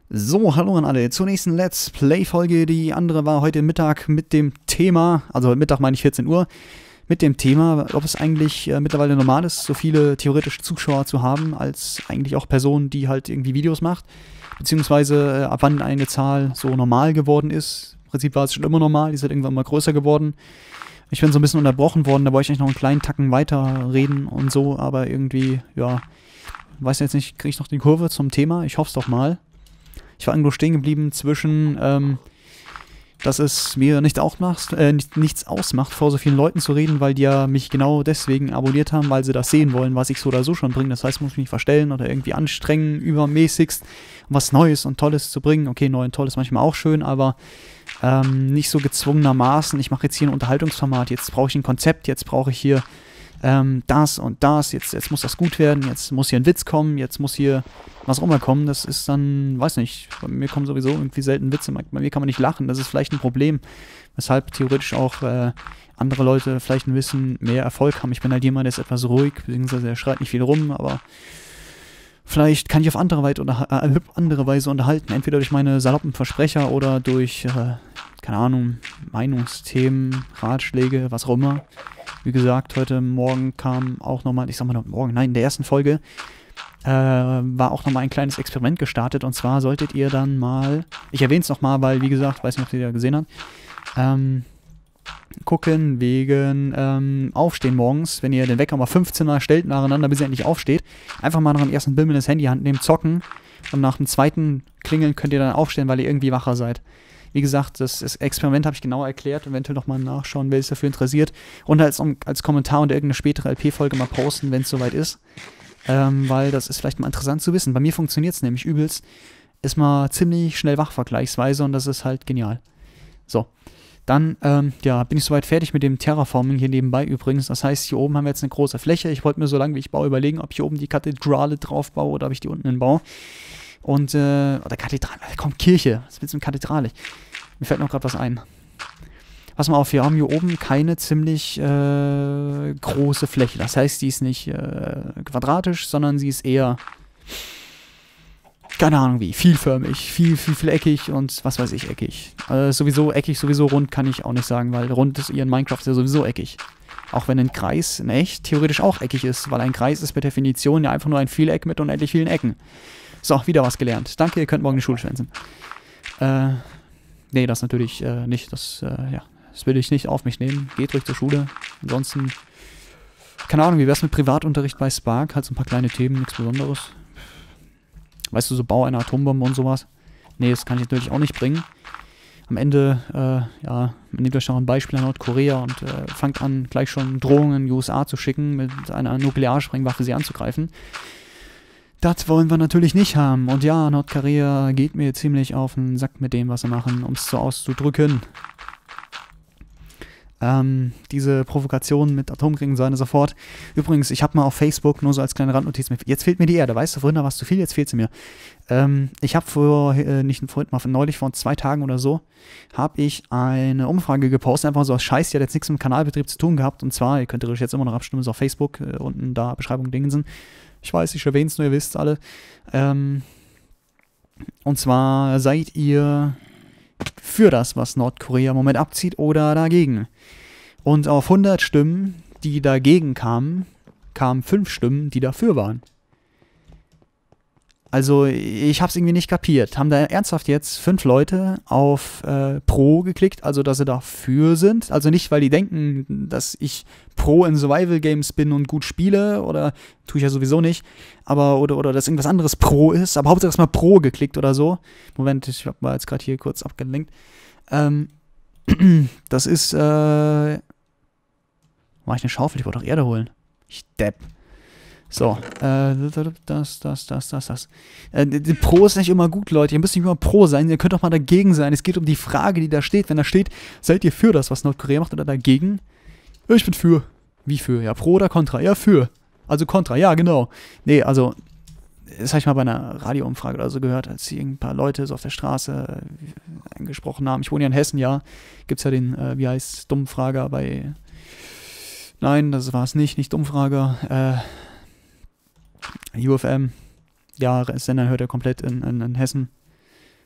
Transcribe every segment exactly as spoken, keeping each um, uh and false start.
So, hallo an alle. Zur nächsten Let's Play-Folge. Die andere war heute Mittag mit dem Thema, also Mittag meine ich vierzehn Uhr, mit dem Thema, ob es eigentlich äh, mittlerweile normal ist, so viele theoretische Zuschauer zu haben, als eigentlich auch Personen, die halt irgendwie Videos macht. Beziehungsweise äh, ab wann eine Zahl so normal geworden ist. Im Prinzip war es schon immer normal, die ist halt irgendwann mal größer geworden. Ich bin so ein bisschen unterbrochen worden, da wollte ich eigentlich noch einen kleinen Tacken weiter reden und so, aber irgendwie, ja, weiß jetzt nicht, kriege ich noch die Kurve zum Thema? Ich hoffe es doch mal. Ich war irgendwo stehen geblieben zwischen, ähm, dass es mir nicht ausmacht, äh, nicht, nichts ausmacht, vor so vielen Leuten zu reden, weil die ja mich genau deswegen abonniert haben, weil sie das sehen wollen, was ich so oder so schon bringe. Das heißt, ich muss mich nicht verstellen oder irgendwie anstrengen, übermäßigst, um was Neues und Tolles zu bringen. Okay, neu und toll ist manchmal auch schön, aber ähm, nicht so gezwungenermaßen. Ich mache jetzt hier ein Unterhaltungsformat, jetzt brauche ich ein Konzept, jetzt brauche ich hier ähm, das und das, jetzt, jetzt muss das gut werden, jetzt muss hier ein Witz kommen, jetzt muss hier was auch immer kommen. Das ist dann, weiß nicht, bei mir kommen sowieso irgendwie selten Witze, bei mir kann man nicht lachen, das ist vielleicht ein Problem, weshalb theoretisch auch äh, andere Leute vielleicht ein bisschen mehr Erfolg haben. Ich bin halt jemand, der ist etwas ruhig, beziehungsweise er schreit nicht viel rum, aber vielleicht kann ich auf andere, Weise, oder, äh, andere Weise unterhalten, entweder durch meine saloppen Versprecher oder durch, äh, keine Ahnung, Meinungsthemen, Ratschläge, was auch immer. Wie gesagt, heute Morgen kam auch nochmal, ich sag mal morgen, nein, in der ersten Folge äh, war auch nochmal ein kleines Experiment gestartet. Und zwar solltet ihr dann mal, ich erwähne es nochmal, weil, wie gesagt, weiß nicht, ob ihr das gesehen habt, ähm, gucken wegen ähm, Aufstehen morgens, wenn ihr den Wecker mal fünfzehn Mal stellt nacheinander, bis ihr endlich aufsteht. Einfach mal nach dem ersten Bimmeln das Handy Hand nehmen, zocken und nach dem zweiten Klingeln könnt ihr dann aufstehen, weil ihr irgendwie wacher seid. Wie gesagt, das, das Experiment habe ich genau erklärt, eventuell nochmal nachschauen, wer sich dafür interessiert. Und als, als Kommentar unter irgendeine spätere L P-Folge mal posten, wenn es soweit ist. Ähm, weil das ist vielleicht mal interessant zu wissen. Bei mir funktioniert es nämlich übelst. Ist mal ziemlich schnell wach vergleichsweise und das ist halt genial. So, dann ähm, ja, bin ich soweit fertig mit dem Terraforming hier nebenbei übrigens. Das heißt, hier oben haben wir jetzt eine große Fläche. Ich wollte mir so lange, wie ich baue, überlegen, ob ich hier oben die Kathedrale drauf baue oder ob ich die unten hinbaue. Und, äh, oder Kathedrale, komm, Kirche, was willst du mit Kathedrale? Mir fällt noch gerade was ein. Pass mal auf, wir haben hier oben keine ziemlich äh, große Fläche. Das heißt, die ist nicht äh, quadratisch, sondern sie ist eher, keine Ahnung wie, vielförmig, viel, viel, viel eckig und was weiß ich, eckig. Äh, sowieso eckig, sowieso rund kann ich auch nicht sagen, weil rund ist ihr in Minecraft ja sowieso eckig. Auch wenn ein Kreis in echt theoretisch auch eckig ist, weil ein Kreis ist per Definition ja einfach nur ein Vieleck mit unendlich vielen Ecken. So, wieder was gelernt. Danke, ihr könnt morgen die Schule schwänzen. Äh, nee, das natürlich äh, nicht. Das, äh, ja, das will ich nicht auf mich nehmen. Geht ruhig zur Schule. Ansonsten, keine Ahnung, wie wär's mit Privatunterricht bei Spark? Halt so ein paar kleine Themen, nichts Besonderes. Weißt du, so Bau einer Atombombe und sowas? Nee, das kann ich natürlich auch nicht bringen. Am Ende, äh, ja, nehmt euch noch ein Beispiel an Nordkorea und äh, fangt an, gleich schon Drohungen in die U S A zu schicken, mit einer Nuklearsprengwaffe sie anzugreifen. Das wollen wir natürlich nicht haben. Und ja, Nordkorea geht mir ziemlich auf den Sack mit dem, was sie machen, um es so auszudrücken. Ähm, diese Provokation mit Atomkriegen und so weiter und so fort. Übrigens, ich habe mal auf Facebook, nur so als kleine Randnotiz, jetzt fehlt mir die Erde, weißt du, vorhin war es zu viel, jetzt fehlt sie mir. Ähm, ich habe vor, äh, nicht vorhin, mal neulich, vor zwei Tagen oder so, habe ich eine Umfrage gepostet, einfach so aus Scheiß, die hat jetzt nichts mit dem Kanalbetrieb zu tun gehabt. Und zwar, ihr könnt theoretisch jetzt immer noch abstimmen, ist auf Facebook, äh, unten da, Beschreibung, Dingensen. Ich weiß, ich erwähne es nur, ihr wisst alle. Ähm, und zwar seid ihr für das, was Nordkorea im Moment abzieht, oder dagegen. Und auf hundert Stimmen, die dagegen kamen, kamen fünf Stimmen, die dafür waren. Also, ich hab's irgendwie nicht kapiert. Haben da ernsthaft jetzt fünf Leute auf äh, Pro geklickt, also dass sie dafür sind. Also nicht, weil die denken, dass ich Pro in Survival Games bin und gut spiele, oder tue ich ja sowieso nicht, aber oder, oder dass irgendwas anderes Pro ist, aber hauptsächlich erstmal Pro geklickt oder so. Moment, ich war jetzt gerade hier kurz abgelenkt. Ähm, das ist, äh, mach ich eine Schaufel, ich wollte doch Erde holen. Ich Depp. So, äh, das, das, das, das, das. Äh, die Pro ist nicht immer gut, Leute. Ihr müsst nicht immer Pro sein, ihr könnt auch mal dagegen sein. Es geht um die Frage, die da steht. Wenn da steht, seid ihr für das, was Nordkorea macht, oder dagegen? Ja, ich bin für. Wie für? Ja, Pro oder Contra? Ja, für. Also Contra, ja, genau. Nee, also, das habe ich mal bei einer Radioumfrage oder so gehört, als hier ein paar Leute so auf der Straße äh, angesprochen haben. Ich wohne ja in Hessen, ja. Gibt's ja den, äh, wie heißt, Dummfrager bei... Nein, das war es nicht, nicht Dummfrager. Äh... U F M, ja, Sender hört er komplett in, in, in Hessen.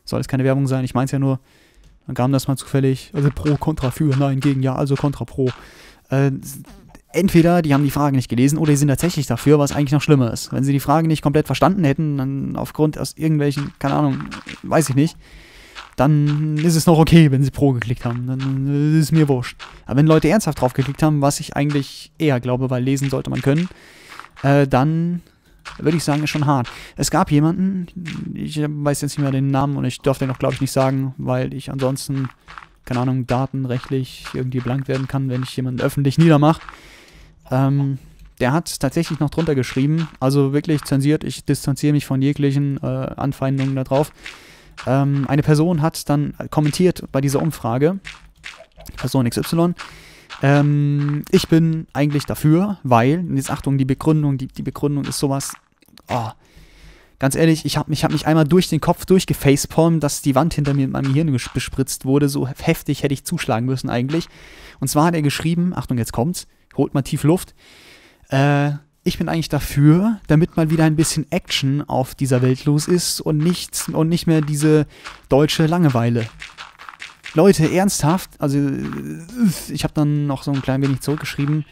Soll es keine Werbung sein, ich meine es ja nur. Dann kam das mal zufällig, also pro, kontra, für, nein, gegen, ja, also kontra, pro. Äh, entweder die haben die Frage nicht gelesen oder die sind tatsächlich dafür, was eigentlich noch schlimmer ist. Wenn sie die Frage nicht komplett verstanden hätten, dann aufgrund aus irgendwelchen, keine Ahnung, weiß ich nicht, dann ist es noch okay, wenn sie pro geklickt haben. Dann ist es mir wurscht. Aber wenn Leute ernsthaft drauf geklickt haben, was ich eigentlich eher glaube, weil lesen sollte man können, äh, dann würde ich sagen, ist schon hart. Es gab jemanden, ich weiß jetzt nicht mehr den Namen und ich darf den auch, glaube ich, nicht sagen, weil ich ansonsten, keine Ahnung, datenrechtlich irgendwie blank werden kann, wenn ich jemanden öffentlich niedermache. Ähm, der hat tatsächlich noch drunter geschrieben, also wirklich zensiert, ich distanziere mich von jeglichen äh, Anfeindungen da drauf. Ähm, eine Person hat dann kommentiert bei dieser Umfrage, Person X Y, ähm, ich bin eigentlich dafür, weil, und jetzt Achtung, die Begründung, die, die Begründung ist sowas, oh, ganz ehrlich, ich habe mich, hab mich einmal durch den Kopf durchgefacepalmt, dass die Wand hinter mir mit meinem Hirn bespritzt wurde, so heftig hätte ich zuschlagen müssen eigentlich. Und zwar hat er geschrieben, Achtung, jetzt kommt's, holt mal tief Luft, äh, ich bin eigentlich dafür, damit mal wieder ein bisschen Action auf dieser Welt los ist und nicht, und nicht mehr diese deutsche Langeweile. Leute, ernsthaft, also ich habe dann noch so ein klein wenig zurückgeschrieben.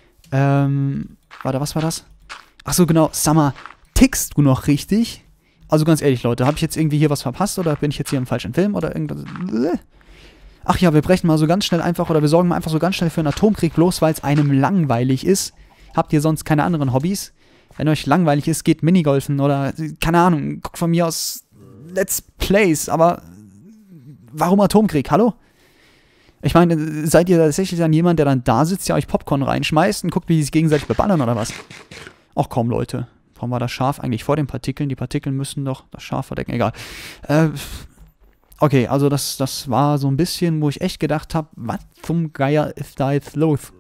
Ähm, warte, was war das? Achso, genau, Summer, tickst du noch richtig? Also ganz ehrlich, Leute, habe ich jetzt irgendwie hier was verpasst oder bin ich jetzt hier im falschen Film oder irgendwas? Ach ja, wir brechen mal so ganz schnell einfach oder wir sorgen mal einfach so ganz schnell für einen Atomkrieg, bloß weil es einem langweilig ist. Habt ihr sonst keine anderen Hobbys? Wenn euch langweilig ist, geht Minigolfen oder, keine Ahnung, guckt von mir aus Let's Plays, aber warum Atomkrieg? Hallo? Ich meine, seid ihr tatsächlich dann jemand, der dann da sitzt, der euch Popcorn reinschmeißt und guckt, wie die sich gegenseitig beballern oder was? Ach komm, Leute. Warum war das Schaf eigentlich vor den Partikeln? Die Partikel müssen doch das Schaf verdecken, egal. Äh, okay, also das, das war so ein bisschen, wo ich echt gedacht habe, was zum Geier ist da jetzt los?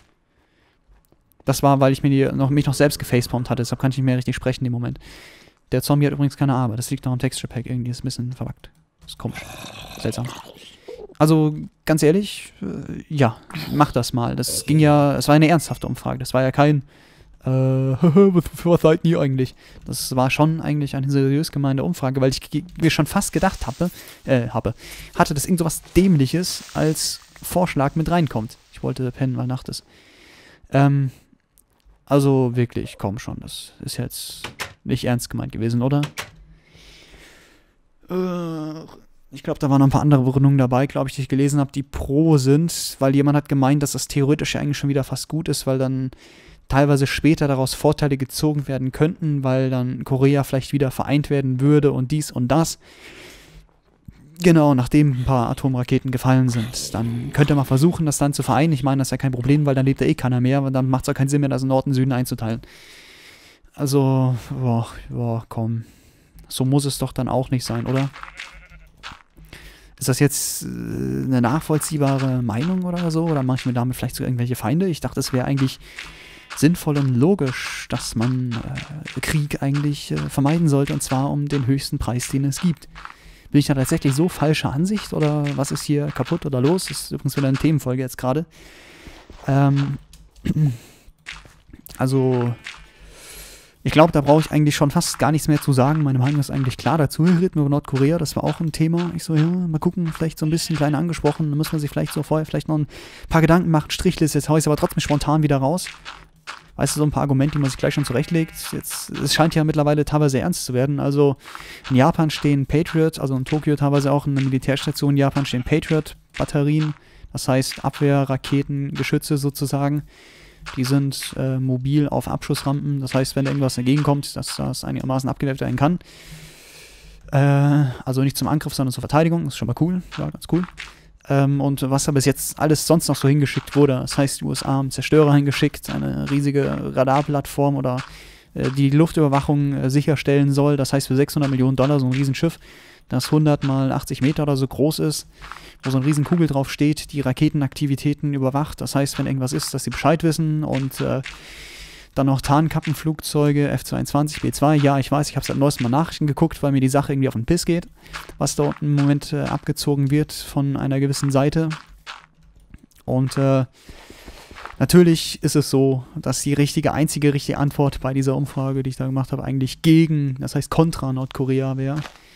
Das war, weil ich mir die noch, mich noch selbst gefacepalmt hatte, deshalb kann ich nicht mehr richtig sprechen im Moment. Der Zombie hat übrigens keine Arbeit, das liegt noch am Texture Pack, irgendwie ist ein bisschen verwackt. Das ist komisch. Seltsam. Also, ganz ehrlich, äh, ja, mach das mal. Das ging ja, es war eine ernsthafte Umfrage, das war ja kein äh, was, für was seid ihr eigentlich? Das war schon eigentlich eine seriös gemeinte Umfrage, weil ich mir schon fast gedacht habe, äh, habe, hatte, dass irgend so was Dämliches als Vorschlag mit reinkommt. Ich wollte pennen, weil Nacht ist. Ähm, Also wirklich, komm schon, das ist jetzt nicht ernst gemeint gewesen, oder? Äh, ich glaube, da waren noch ein paar andere Begründungen dabei, glaube ich, die ich gelesen habe, die pro sind, weil jemand hat gemeint, dass das theoretisch ja eigentlich schon wieder fast gut ist, weil dann teilweise später daraus Vorteile gezogen werden könnten, weil dann Korea vielleicht wieder vereint werden würde und dies und das. Genau, nachdem ein paar Atomraketen gefallen sind. Dann könnte man versuchen, das dann zu vereinen. Ich meine, das ist ja kein Problem, weil dann lebt ja eh keiner mehr. Und dann macht es auch keinen Sinn mehr, das in Norden und Süden einzuteilen. Also, boah, boah, komm. So muss es doch dann auch nicht sein, oder? Ist das jetzt äh, eine nachvollziehbare Meinung oder so? Oder mache ich mir damit vielleicht so irgendwelche Feinde? Ich dachte, es wäre eigentlich sinnvoll und logisch, dass man äh, Krieg eigentlich äh, vermeiden sollte. Und zwar um den höchsten Preis, den es gibt. Bin ich da tatsächlich so falscher Ansicht oder was ist hier kaputt oder los? Das ist übrigens wieder eine Themenfolge jetzt gerade. Ähm, also, ich glaube, da brauche ich eigentlich schon fast gar nichts mehr zu sagen. Meine Meinung ist eigentlich klar dazu. Wir reden über Nordkorea, das war auch ein Thema. Ich so, ja, mal gucken, vielleicht so ein bisschen klein angesprochen. Da muss man sich vielleicht so vorher vielleicht noch ein paar Gedanken machen. Strichliste, jetzt haue ich es aber trotzdem spontan wieder raus. Weißt du, so ein paar Argumente, die man sich gleich schon zurechtlegt. Jetzt, es scheint ja mittlerweile teilweise ernst zu werden. Also in Japan stehen Patriot, also in Tokio teilweise auch in einer Militärstation in Japan stehen Patriot-Batterien. Das heißt Abwehrraketen, Geschütze sozusagen. Die sind äh, mobil auf Abschussrampen. Das heißt, wenn da irgendwas dagegen kommt, dass das einigermaßen abgewehrt werden kann. Äh, also nicht zum Angriff, sondern zur Verteidigung. Das ist schon mal cool. Ja, ganz cool. Ähm, und was da bis jetzt alles sonst noch so hingeschickt wurde. Das heißt, die U S A haben Zerstörer hingeschickt, eine riesige Radarplattform oder äh, die die Luftüberwachung äh, sicherstellen soll. Das heißt, für sechshundert Millionen Dollar so ein Riesenschiff, das hundert mal achtzig Meter oder so groß ist, wo so eine riesen Kugel drauf steht, die Raketenaktivitäten überwacht. Das heißt, wenn irgendwas ist, dass sie Bescheid wissen und äh, dann noch Tarnkappenflugzeuge, F zweiundzwanzig, B zwei. Ja, ich weiß, ich habe seit neuestem Mal Nachrichten geguckt, weil mir die Sache irgendwie auf den Piss geht, was da unten im Moment äh, abgezogen wird von einer gewissen Seite. Und äh, natürlich ist es so, dass die richtige, einzige richtige Antwort bei dieser Umfrage, die ich da gemacht habe, eigentlich gegen, das heißt kontra Nordkorea wäre.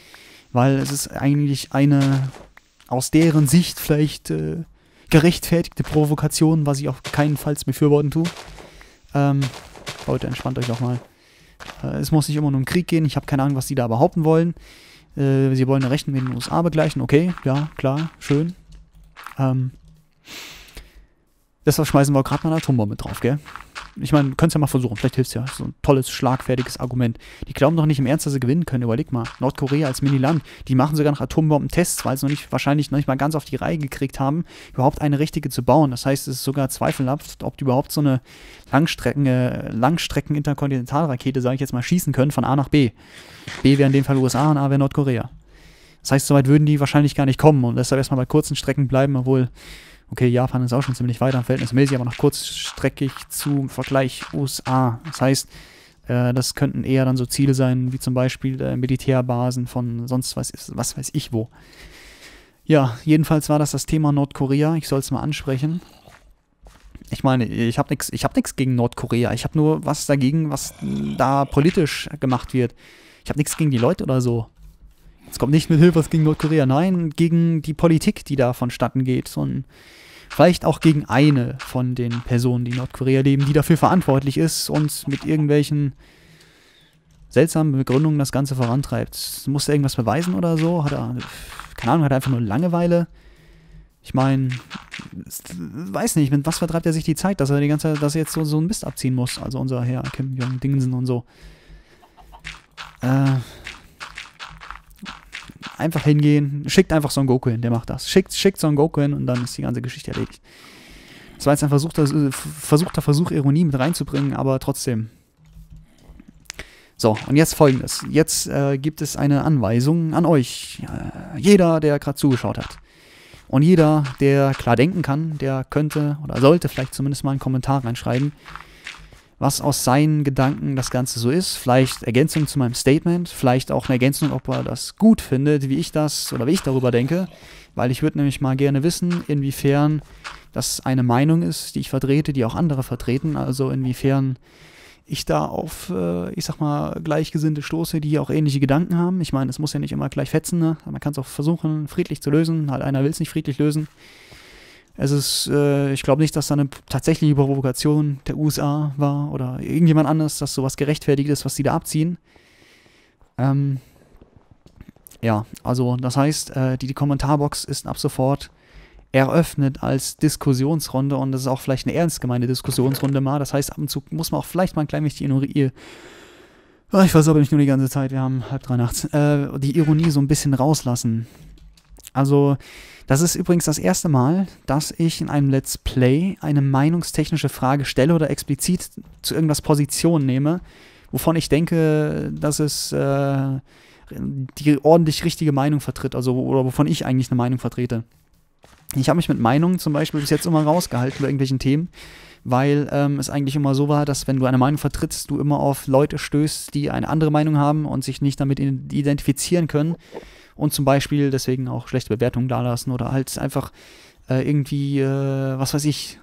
weil es ist eigentlich eine aus deren Sicht vielleicht äh, gerechtfertigte Provokation, was ich auf keinen Fall befürworten tue. Ähm, Leute, entspannt euch doch mal. Äh, es muss nicht immer nur um Krieg gehen, ich habe keine Ahnung, was die da behaupten wollen. Äh, sie wollen eine Rechnung mit den U S A begleichen, okay, ja, klar, schön. Ähm, deshalb schmeißen wir gerade mal eine Atombombe drauf, gell? Ich meine, könnt es ja mal versuchen, vielleicht hilft es ja. So ein tolles, schlagfertiges Argument. Die glauben doch nicht im Ernst, dass sie gewinnen können. Überleg mal, Nordkorea als Mini-Land, die machen sogar noch Atombombentests, weil sie noch nicht, wahrscheinlich noch nicht mal ganz auf die Reihe gekriegt haben, überhaupt eine richtige zu bauen. Das heißt, es ist sogar zweifelhaft, ob die überhaupt so eine Langstrecken, äh, Langstrecken-Interkontinentalrakete, sage ich jetzt mal, schießen können von A nach B. B wäre in dem Fall U S A und A wäre Nordkorea. Das heißt, soweit würden die wahrscheinlich gar nicht kommen und deshalb erstmal bei kurzen Strecken bleiben, obwohl... Okay, Japan ist auch schon ziemlich weit, verhältnismäßig, aber noch kurzstreckig zum Vergleich U S A. Das heißt, äh, das könnten eher dann so Ziele sein, wie zum Beispiel äh, Militärbasen von sonst was, was weiß ich wo. Ja, jedenfalls war das das Thema Nordkorea. Ich soll es mal ansprechen. Ich meine, ich habe nichts ich hab nix gegen Nordkorea. Ich habe nur was dagegen, was da politisch gemacht wird. Ich habe nichts gegen die Leute oder so. Es kommt nicht mit Hilfe was gegen Nordkorea, nein, gegen die Politik, die da vonstatten geht. Und vielleicht auch gegen eine von den Personen, die in Nordkorea leben, die dafür verantwortlich ist und mit irgendwelchen seltsamen Begründungen das Ganze vorantreibt. Muss er irgendwas beweisen oder so? Hat er, keine Ahnung, hat er einfach nur Langeweile? Ich meine, weiß nicht, mit was vertreibt er sich die Zeit, dass er die ganze Zeit, dass er jetzt so, so einen Mist abziehen muss? Also unser Herr Kim Jong-Dingsen und so. Äh... Einfach hingehen, schickt einfach Son Goku hin, der macht das. Schickt, schickt Son Goku hin und dann ist die ganze Geschichte erledigt. Das war jetzt ein versuchter, versuchter Versuch, Ironie mit reinzubringen, aber trotzdem. So, und jetzt Folgendes. Jetzt äh, gibt es eine Anweisung an euch. Äh, jeder, der gerade zugeschaut hat. Und jeder, der klar denken kann, der könnte oder sollte vielleicht zumindest mal einen Kommentar reinschreiben, was aus seinen Gedanken das Ganze so ist. Vielleicht Ergänzung zu meinem Statement, vielleicht auch eine Ergänzung, ob er das gut findet, wie ich das oder wie ich darüber denke. Weil ich würde nämlich mal gerne wissen, inwiefern das eine Meinung ist, die ich vertrete, die auch andere vertreten. Also inwiefern ich da auf, äh, ich sag mal, Gleichgesinnte stoße, die auch ähnliche Gedanken haben. Ich meine, es muss ja nicht immer gleich fetzen, ne? Man kann es auch versuchen, friedlich zu lösen. Halt einer will es nicht friedlich lösen. Es ist, äh, ich glaube nicht, dass da eine tatsächliche Provokation der U S A war oder irgendjemand anderes, dass sowas gerechtfertigt ist, was die da abziehen. Ähm, ja, also das heißt, äh, die, die Kommentarbox ist ab sofort eröffnet als Diskussionsrunde und das ist auch vielleicht eine ernst gemeinte Diskussionsrunde mal. Das heißt, ab und zu muss man auch vielleicht mal ein klein wenig die Ironie, oh, ich versorge mich nur die ganze Zeit, wir haben halb drei nachts, äh, die Ironie so ein bisschen rauslassen. Also, das ist übrigens das erste Mal, dass ich in einem Let's Play eine meinungstechnische Frage stelle oder explizit zu irgendwas Position nehme, wovon ich denke, dass es äh, die ordentlich richtige Meinung vertritt, also oder wovon ich eigentlich eine Meinung vertrete. Ich habe mich mit Meinungen zum Beispiel bis jetzt immer rausgehalten bei irgendwelchen Themen, weil ähm, es eigentlich immer so war, dass wenn du eine Meinung vertrittst, du immer auf Leute stößt, die eine andere Meinung haben und sich nicht damit identifizieren können. Und zum Beispiel deswegen auch schlechte Bewertungen dalassen oder halt einfach äh, irgendwie, äh, was weiß ich,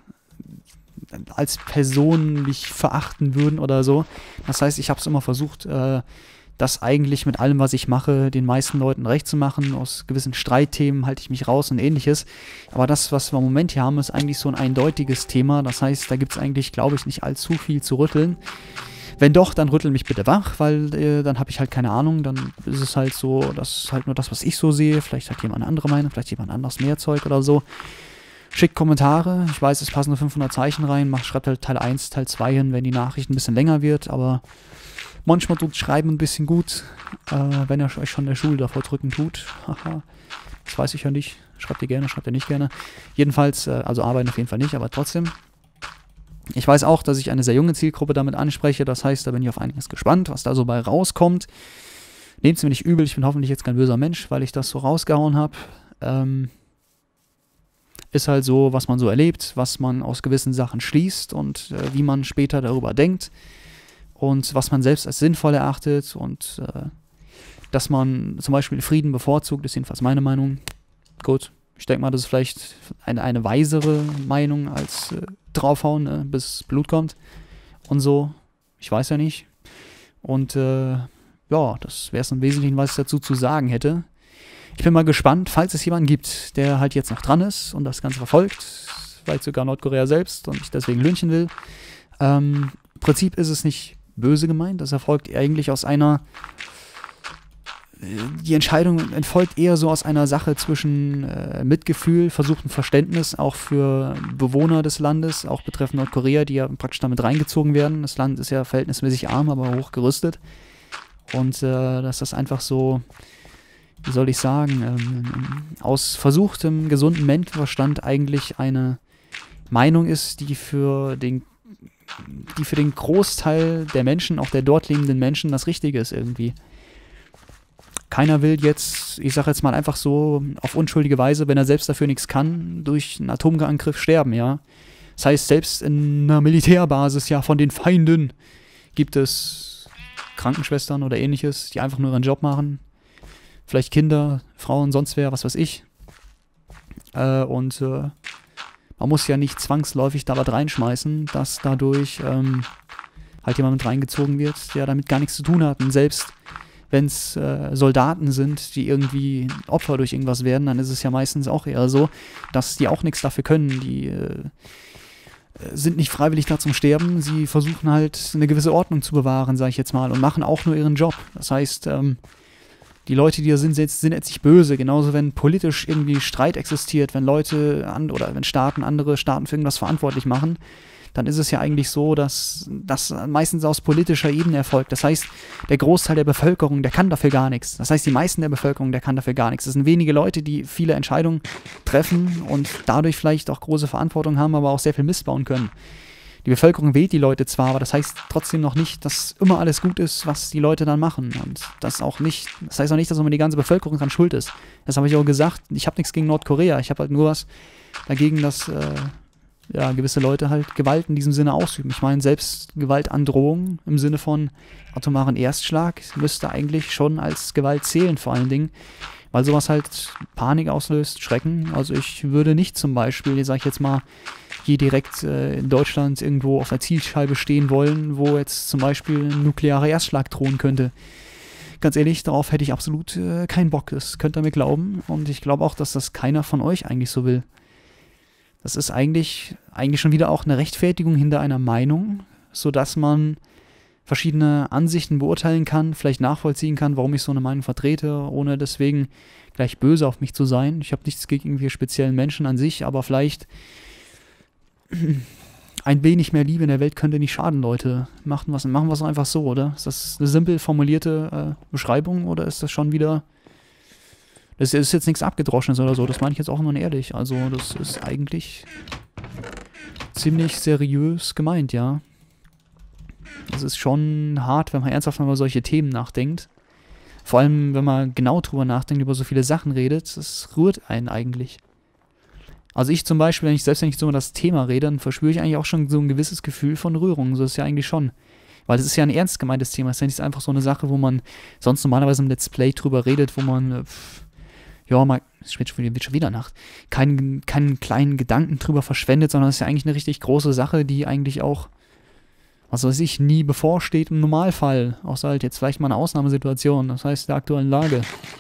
als Person mich verachten würden oder so. Das heißt, ich habe es immer versucht, äh, das eigentlich mit allem, was ich mache, den meisten Leuten recht zu machen. Aus gewissen Streitthemen halte ich mich raus und ähnliches. Aber das, was wir im Moment hier haben, ist eigentlich so ein eindeutiges Thema. Das heißt, da gibt es eigentlich, glaube ich, nicht allzu viel zu rütteln. Wenn doch, dann rüttel mich bitte wach, weil äh, dann habe ich halt keine Ahnung, dann ist es halt so, das ist halt nur das, was ich so sehe. Vielleicht hat jemand eine andere Meinung, vielleicht jemand anderes mehr Zeug oder so. Schickt Kommentare, ich weiß, es passen nur fünfhundert Zeichen rein, macht, schreibt halt Teil eins, Teil zwei hin, wenn die Nachricht ein bisschen länger wird, aber manchmal tut Schreiben ein bisschen gut, äh, wenn ihr euch schon der Schule davor drücken tut. Haha, das weiß ich ja nicht, schreibt ihr gerne, schreibt ihr nicht gerne. Jedenfalls, äh, also arbeiten auf jeden Fall nicht, aber trotzdem. Ich weiß auch, dass ich eine sehr junge Zielgruppe damit anspreche, das heißt, da bin ich auf einiges gespannt, was da so bei rauskommt. Nehmt es mir nicht übel, ich bin hoffentlich jetzt kein böser Mensch, weil ich das so rausgehauen habe. Ähm, ist halt so, was man so erlebt, was man aus gewissen Sachen schließt und äh, wie man später darüber denkt und was man selbst als sinnvoll erachtet und äh, dass man zum Beispiel Frieden bevorzugt, ist jedenfalls meine Meinung. Gut. Ich denke mal, das ist vielleicht eine, eine weisere Meinung als äh, draufhauen, äh, bis Blut kommt und so. Ich weiß ja nicht. Und äh, ja, das wäre es im Wesentlichen, was ich dazu zu sagen hätte. ich bin mal gespannt, falls es jemanden gibt, der halt jetzt noch dran ist und das Ganze verfolgt, vielleicht sogar Nordkorea selbst und ich deswegen lynchen will. Ähm, Im Prinzip ist es nicht böse gemeint, das erfolgt eigentlich aus einer, die Entscheidung entfolgt eher so aus einer Sache zwischen äh, Mitgefühl, versuchtem Verständnis, auch für Bewohner des Landes, auch betreffend Nordkorea, die ja praktisch damit reingezogen werden. Das Land ist ja verhältnismäßig arm, aber hoch gerüstet. Und äh, dass das einfach so, wie soll ich sagen, ähm, aus versuchtem, gesunden Menschenverstand eigentlich eine Meinung ist, die für den die für den Großteil der Menschen, auch der dort lebenden Menschen, das Richtige ist irgendwie. Keiner will jetzt, ich sage jetzt mal einfach so, auf unschuldige Weise, wenn er selbst dafür nichts kann, durch einen Atomangriff sterben, ja. Das heißt, selbst in einer Militärbasis, ja, von den Feinden gibt es Krankenschwestern oder ähnliches, die einfach nur ihren Job machen. Vielleicht Kinder, Frauen, sonst wer, was weiß ich. Äh, und äh, man muss ja nicht zwangsläufig da was reinschmeißen, dass dadurch ähm, halt jemand mit reingezogen wird, der damit gar nichts zu tun hat. Und selbst wenn es äh, Soldaten sind, die irgendwie Opfer durch irgendwas werden, dann ist es ja meistens auch eher so, dass die auch nichts dafür können. Die äh, sind nicht freiwillig da zum Sterben. Sie versuchen halt eine gewisse Ordnung zu bewahren, sage ich jetzt mal, und machen auch nur ihren Job. Das heißt, ähm, die Leute, die da sind, sind jetzt nicht böse. Genauso, wenn politisch irgendwie Streit existiert, wenn Leute an, oder wenn Staaten andere Staaten für irgendwas verantwortlich machen, dann ist es ja eigentlich so, dass das meistens aus politischer Ebene erfolgt. Das heißt, der Großteil der Bevölkerung, der kann dafür gar nichts. Das heißt, die meisten der Bevölkerung, der kann dafür gar nichts. Das sind wenige Leute, die viele Entscheidungen treffen und dadurch vielleicht auch große Verantwortung haben, aber auch sehr viel Mist bauen können. Die Bevölkerung wählt die Leute zwar, aber das heißt trotzdem noch nicht, dass immer alles gut ist, was die Leute dann machen. Und das auch nicht, das heißt auch nicht, dass immer die ganze Bevölkerung dran schuld ist. Das habe ich auch gesagt. Ich habe nichts gegen Nordkorea. Ich habe halt nur was dagegen, dass äh, ja, gewisse Leute halt Gewalt in diesem Sinne ausüben. Ich meine, selbst Gewaltandrohung im Sinne von atomaren Erstschlag müsste eigentlich schon als Gewalt zählen, vor allen Dingen, weil sowas halt Panik auslöst, Schrecken. Also ich würde nicht zum Beispiel, sag ich jetzt mal, hier direkt äh, in Deutschland irgendwo auf der Zielscheibe stehen wollen, wo jetzt zum Beispiel ein nuklearer Erstschlag drohen könnte. Ganz ehrlich, darauf hätte ich absolut äh, keinen Bock. Das könnt ihr mir glauben. Und ich glaube auch, dass das keiner von euch eigentlich so will. Das ist eigentlich, eigentlich schon wieder auch eine Rechtfertigung hinter einer Meinung, sodass man verschiedene Ansichten beurteilen kann, vielleicht nachvollziehen kann, warum ich so eine Meinung vertrete, ohne deswegen gleich böse auf mich zu sein. Ich habe nichts gegen irgendwie speziellen Menschen an sich, aber vielleicht ein wenig mehr Liebe in der Welt könnte nicht schaden, Leute. Machen wir machen es einfach so, oder? Ist das eine simpel formulierte äh, Beschreibung oder ist das schon wieder... Das ist jetzt nichts Abgedroschenes oder so, das meine ich jetzt auch nur ehrlich. Also das ist eigentlich ziemlich seriös gemeint, ja. Das ist schon hart, wenn man ernsthaft über solche Themen nachdenkt. Vor allem, wenn man genau drüber nachdenkt, über so viele Sachen redet, das rührt einen eigentlich. Also ich zum Beispiel, wenn ich selbst wenn ich so über das Thema rede, dann verspüre ich eigentlich auch schon so ein gewisses Gefühl von Rührung. So ist es ja eigentlich schon. Weil das ist ja ein ernst gemeintes Thema. Es ist ja nicht einfach so eine Sache, wo man sonst normalerweise im Let's Play drüber redet, wo man... Pff, ja, mal, es wird schon wieder Nacht, keinen, keinen kleinen Gedanken drüber verschwendet, sondern es ist ja eigentlich eine richtig große Sache, die eigentlich auch, was weiß ich, nie bevorsteht im Normalfall. Außer halt jetzt vielleicht mal eine Ausnahmesituation, das heißt der aktuellen Lage.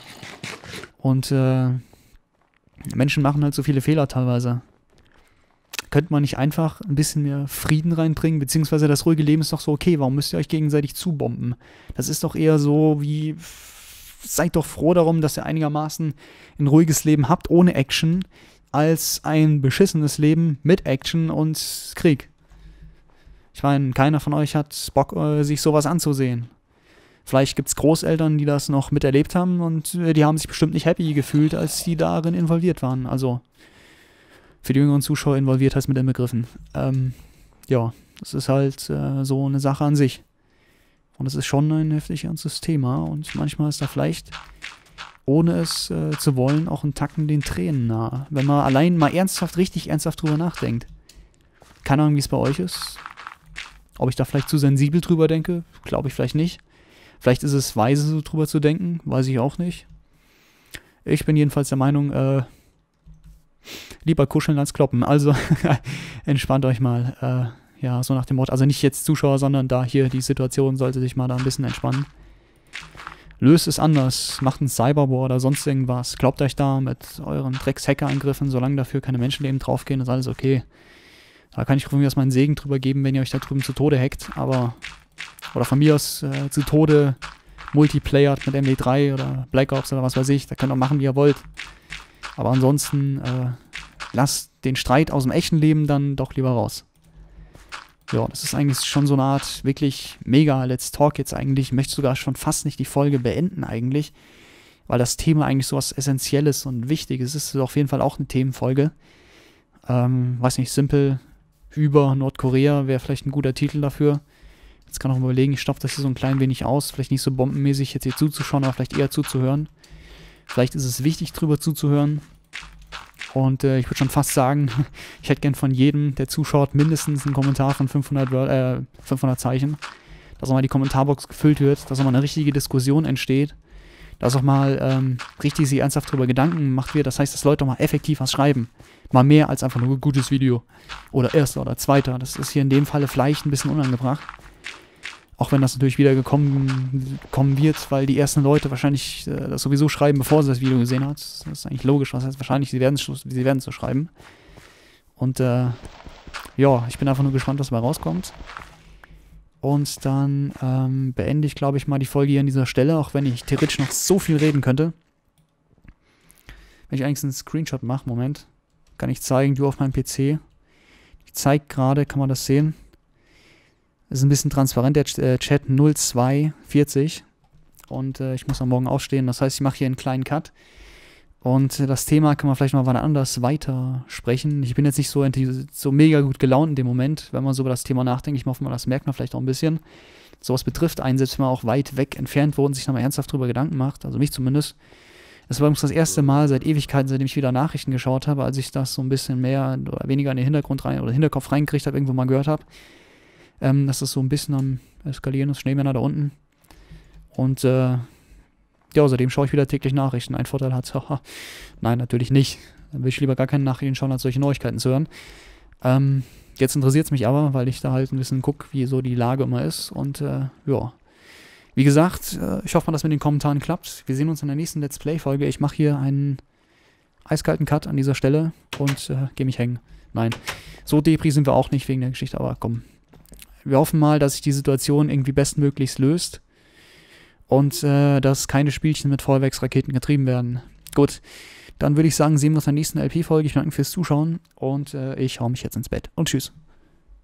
Und äh, Menschen machen halt so viele Fehler teilweise. Könnte man nicht einfach ein bisschen mehr Frieden reinbringen, beziehungsweise das ruhige Leben ist doch so okay, warum müsst ihr euch gegenseitig zubomben? Das ist doch eher so wie... Seid doch froh darum, dass ihr einigermaßen ein ruhiges Leben habt ohne Action, als ein beschissenes Leben mit Action und Krieg. Ich meine, keiner von euch hat Bock, sich sowas anzusehen. Vielleicht gibt es Großeltern, die das noch miterlebt haben und die haben sich bestimmt nicht happy gefühlt, als die darin involviert waren. Also für die jüngeren Zuschauer involviert heißt mit inbegriffen. Ähm, ja, das ist halt äh, so eine Sache an sich. Und es ist schon ein heftig ernstes Thema und manchmal ist da vielleicht, ohne es äh, zu wollen, auch ein Tacken den Tränen nah. Wenn man allein mal ernsthaft, richtig ernsthaft drüber nachdenkt. Keine Ahnung, wie es bei euch ist. Ob ich da vielleicht zu sensibel drüber denke, glaube ich vielleicht nicht. Vielleicht ist es weise, so drüber zu denken, weiß ich auch nicht. Ich bin jedenfalls der Meinung, äh, lieber kuscheln als kloppen. Also entspannt euch mal, äh, ja, so nach dem Motto, also nicht jetzt Zuschauer, sondern da hier die Situation sollte sich mal da ein bisschen entspannen. Löst es anders, macht einen Cyberwar oder sonst irgendwas. Glaubt euch da mit euren Drecks-Hacker-Angriffen, solange dafür keine Menschenleben draufgehen, ist alles okay. Da kann ich von mir aus meinen Segen drüber geben, wenn ihr euch da drüben zu Tode hackt, aber oder von mir aus äh, zu Tode multiplayert mit M W drei oder Black Ops oder was weiß ich, da könnt ihr machen, wie ihr wollt. Aber ansonsten äh, lasst den Streit aus dem echten Leben dann doch lieber raus. Ja, das ist eigentlich schon so eine Art wirklich mega Let's Talk jetzt eigentlich. Ich möchte sogar schon fast nicht die Folge beenden eigentlich, weil das Thema eigentlich so was Essentielles und Wichtiges ist. Es ist auf jeden Fall auch eine Themenfolge. Ähm, weiß nicht, simpel über Nordkorea wäre vielleicht ein guter Titel dafür. Jetzt kann ich auch mal überlegen, ich stopfe das hier so ein klein wenig aus. Vielleicht nicht so bombenmäßig jetzt hier zuzuschauen, aber vielleicht eher zuzuhören. Vielleicht ist es wichtig, drüber zuzuhören. Und äh, ich würde schon fast sagen, ich hätte gern von jedem, der zuschaut, mindestens einen Kommentar von fünfhundert, äh, fünfhundert Zeichen. Dass auch mal die Kommentarbox gefüllt wird, dass auch mal eine richtige Diskussion entsteht. Dass auch mal ähm, richtig sich ernsthaft darüber Gedanken gemacht wird. Das heißt, dass Leute auch mal effektiv was schreiben. Mal mehr als einfach nur ein gutes Video. Oder erster oder zweiter. Das ist hier in dem Falle vielleicht ein bisschen unangebracht. Auch wenn das natürlich wieder gekommen kommen wird, weil die ersten Leute wahrscheinlich äh, das sowieso schreiben, bevor sie das Video gesehen haben. Das ist eigentlich logisch, was heißt wahrscheinlich, sie werden es sie werden so schreiben. Und äh, ja, ich bin einfach nur gespannt, was dabei rauskommt. Und dann ähm, beende ich, glaube ich, mal die Folge hier an dieser Stelle, auch wenn ich theoretisch noch so viel reden könnte. Wenn ich eigentlich einen Screenshot mache, Moment, kann ich zeigen, du auf meinem P C. Ich zeige gerade, kann man das sehen? Es ist ein bisschen transparent, der Chat null zwei vierzig. Und äh, ich muss am Morgen aufstehen. Das heißt, ich mache hier einen kleinen Cut. Und äh, das Thema kann man vielleicht mal wann anders weiter sprechen. Ich bin jetzt nicht so, so mega gut gelaunt in dem Moment, wenn man so über das Thema nachdenkt. Ich hoffe mal, das merkt man vielleicht auch ein bisschen. Sowas betrifft einen, selbst wenn man auch weit weg entfernt wurde und sich nochmal ernsthaft drüber Gedanken macht. Also mich zumindest. Es war übrigens das erste Mal seit Ewigkeiten, seitdem ich wieder Nachrichten geschaut habe, als ich das so ein bisschen mehr oder weniger in den Hintergrund rein oder Hinterkopf reingekriegt habe, irgendwo mal gehört habe. Ähm, dass das so ein bisschen am Eskalieren ist, Schneemänner da unten. Und äh, ja, außerdem schaue ich wieder täglich Nachrichten. Ein Vorteil hat es, nein, natürlich nicht. Dann will ich lieber gar keine Nachrichten schauen, als solche Neuigkeiten zu hören. Ähm, jetzt interessiert es mich aber, weil ich da halt ein bisschen gucke, wie so die Lage immer ist. Und äh, ja, wie gesagt, äh, ich hoffe mal, dass mit den Kommentaren klappt. Wir sehen uns in der nächsten Let's Play-Folge. Ich mache hier einen eiskalten Cut an dieser Stelle und äh, gehe mich hängen. Nein, so Depri sind wir auch nicht wegen der Geschichte, aber komm. Wir hoffen mal, dass sich die Situation irgendwie bestmöglichst löst und äh, dass keine Spielchen mit Feuerwerksraketen getrieben werden. Gut, dann würde ich sagen, sehen wir uns in der nächsten L P-Folge. Ich danke fürs Zuschauen und äh, ich hau mich jetzt ins Bett. Und tschüss.